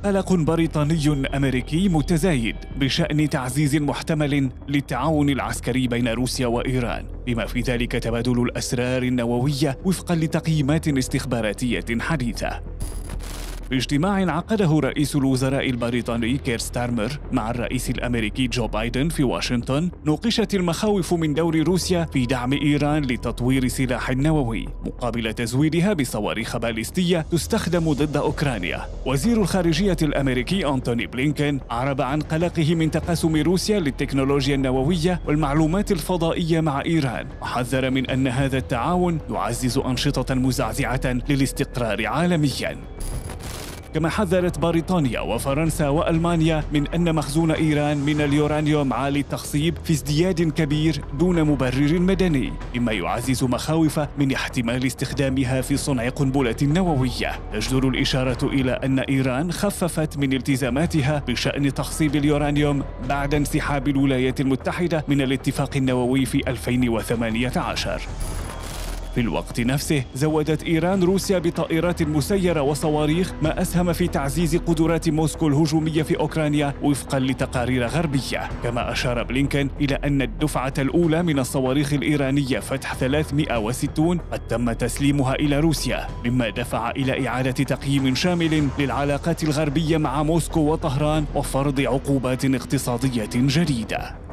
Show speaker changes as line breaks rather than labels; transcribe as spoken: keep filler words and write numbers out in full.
قلق بريطاني أمريكي متزايد بشأن تعزيز محتمل للتعاون العسكري بين روسيا وإيران، بما في ذلك تبادل الأسرار النووية وفقاً لتقييمات استخباراتية حديثة. في اجتماع عقده رئيس الوزراء البريطاني كير ستارمر مع الرئيس الأمريكي جو بايدن في واشنطن، نوقشت المخاوف من دور روسيا في دعم إيران لتطوير سلاح نووي مقابل تزويدها بصواريخ باليستية تستخدم ضد أوكرانيا. وزير الخارجية الأمريكي أنتوني بلينكن أعرب عن قلقه من تقاسم روسيا للتكنولوجيا النووية والمعلومات الفضائية مع إيران، وحذر من أن هذا التعاون يعزز أنشطة مزعزعة للاستقرار عالمياً. كما حذرت بريطانيا وفرنسا وألمانيا من أن مخزون إيران من اليورانيوم عالي التخصيب في ازدياد كبير دون مبرر مدني، مما يعزز مخاوف من احتمال استخدامها في صنع قنبلة نووية. تجدر الإشارة إلى أن إيران خففت من التزاماتها بشأن تخصيب اليورانيوم بعد انسحاب الولايات المتحدة من الاتفاق النووي في ألفين وثمانية عشر. في الوقت نفسه زودت إيران روسيا بطائرات مسيرة وصواريخ، ما أسهم في تعزيز قدرات موسكو الهجومية في أوكرانيا وفقاً لتقارير غربية. كما أشار بلينكن إلى أن الدفعة الأولى من الصواريخ الإيرانية فتح ثلاثمئة وستين قد تم تسليمها إلى روسيا، مما دفع إلى إعادة تقييم شامل للعلاقات الغربية مع موسكو وطهران وفرض عقوبات اقتصادية جديدة.